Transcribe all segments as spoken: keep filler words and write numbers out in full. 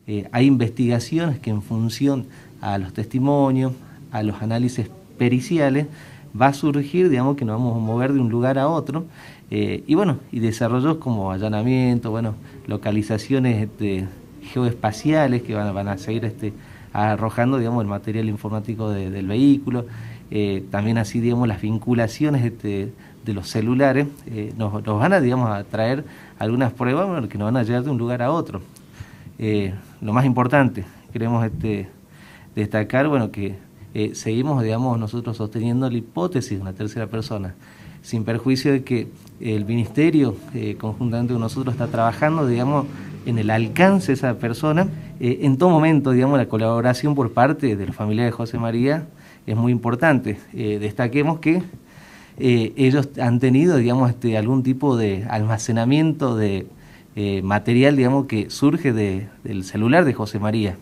eh, hay investigaciones que en función a los testimonios, a los análisis periciales, va a surgir, digamos, que nos vamos a mover de un lugar a otro, eh, y bueno, y desarrollos como allanamiento, bueno, localizaciones este, geoespaciales que van, van a seguir este, arrojando, digamos, el material informático de, del vehículo, eh, también así, digamos, las vinculaciones este, de los celulares, eh, nos, nos van a, digamos, a traer algunas pruebas, bueno, que nos van a llevar de un lugar a otro. Eh, lo más importante, queremos este, destacar, bueno, que eh, seguimos, digamos, nosotros sosteniendo la hipótesis de una tercera persona, sin perjuicio de que el Ministerio, eh, conjuntamente con nosotros, está trabajando, digamos, en el alcance de esa persona. Eh, en todo momento, digamos, la colaboración por parte de la familia de José María es muy importante. Eh, destaquemos que eh, ellos han tenido, digamos, este, algún tipo de almacenamiento de eh, material, digamos, que surge de, del celular de José María.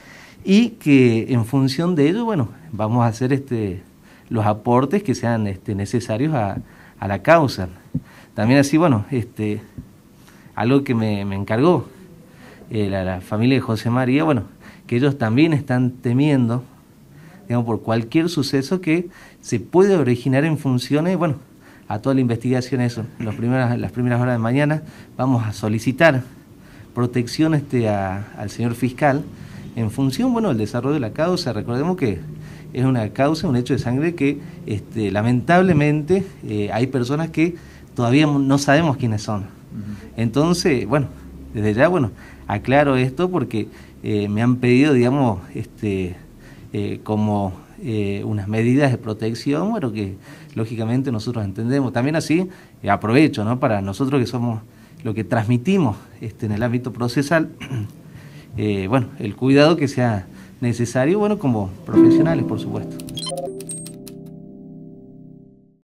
Y que en función de ello, bueno, vamos a hacer este, los aportes que sean este, necesarios a, a la causa. También así, bueno, este, algo que me, me encargó eh, la, la familia de José María, bueno, que ellos también están temiendo, digamos, por cualquier suceso que se puede originar en funciones, bueno, a toda la investigación eso. Los primeras, las primeras horas de mañana vamos a solicitar protección este, a, al señor fiscal, en función, bueno, del desarrollo de la causa. Recordemos que es una causa, un hecho de sangre que este, lamentablemente eh, hay personas que todavía no sabemos quiénes son. Entonces, bueno, desde ya, bueno, aclaro esto porque eh, me han pedido, digamos, este, eh, como eh, unas medidas de protección, bueno, que lógicamente nosotros entendemos. También así, eh, aprovecho, ¿no?, para nosotros que somos lo que transmitimos este, en el ámbito procesal, Eh, bueno, el cuidado que sea necesario, bueno, como profesionales, por supuesto.